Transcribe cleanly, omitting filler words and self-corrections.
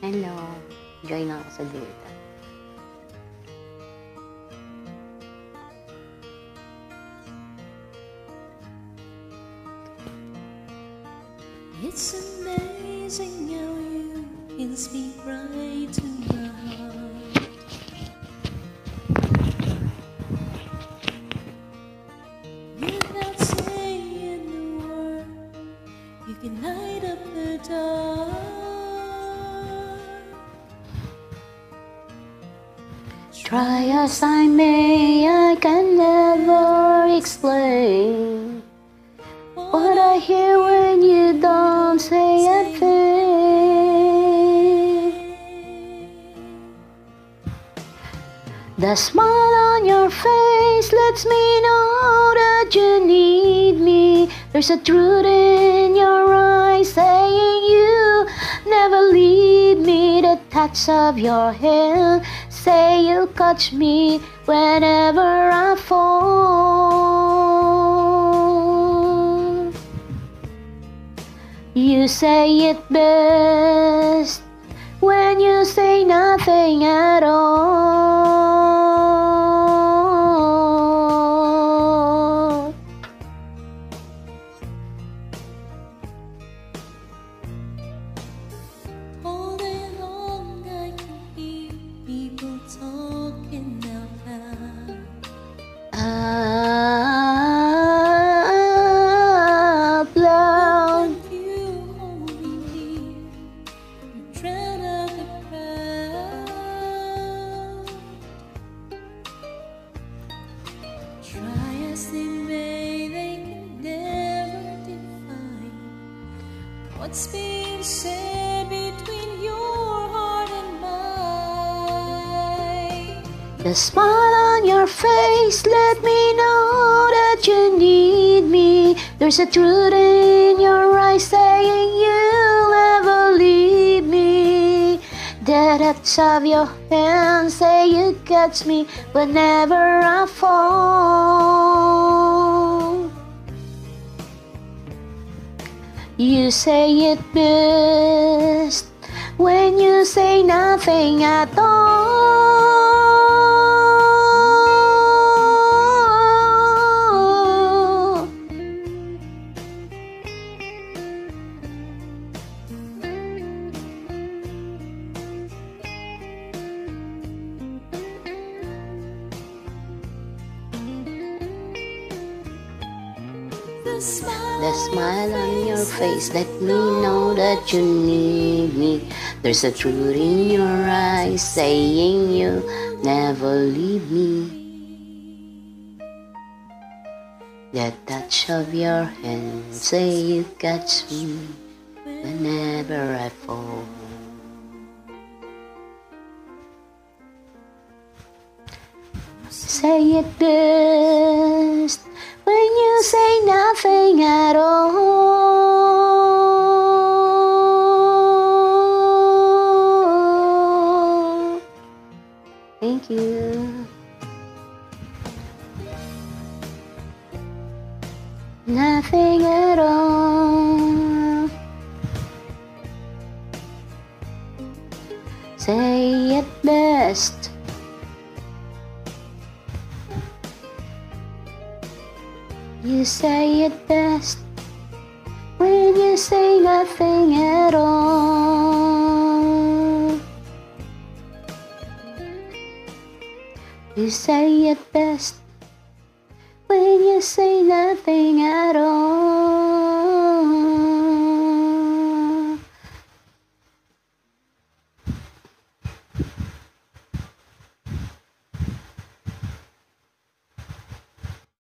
Hello. Join ako sa data. It's amazing how you can speak right to my heart. Without saying a word, you can light up the dark. Try as I may, I can never explain what I hear when you don't say a thing. The smile on your face lets me know that you need me. There's a truth in your eyes saying you never leave me. The touch of your hand say you'll catch me whenever I fall. You say it best when you say nothing at all. All day long I can hear people talking out loud. Out loud. But you hold me near and drown out the crowd. Try as they may, they can never define what's being said between your heart and mine. The smile on your face let me know that you need me. There's a truth in your eyes saying you'll never leave me. The touch of your hand say you catch me whenever I fall. You say it best when you say nothing at all. The The smile on your face let me know that you need me. There's a truth in your eyes saying you'll never leave me. The touch of your hand say you catch me whenever I fall. Say it best when you say nothing at all. Thank you. Nothing at all. Say it best. You say it best when you say nothing at all. You say it best when you say nothing at all.